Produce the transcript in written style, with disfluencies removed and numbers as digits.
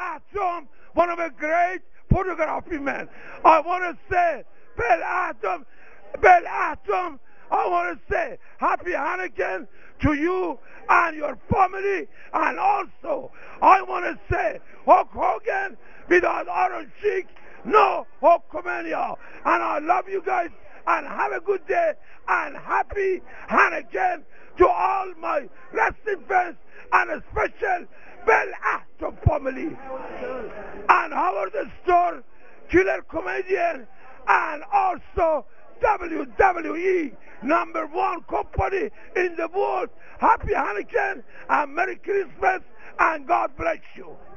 Atom, one of the great photography men. I want to say, Bill Atom, I want to say Happy Hanukkah to you and your family, and also I want to say Hulk Hogan without Iron Sheik, no Hulkamania. And I love you guys, and have a good day, and Happy Hanukkah to all my wrestling fans, and a special Bill Atom family. And Howard the Store, killer comedian, and also WWE #1 company in the world. Happy Hanukkah and Merry Christmas, and God bless you.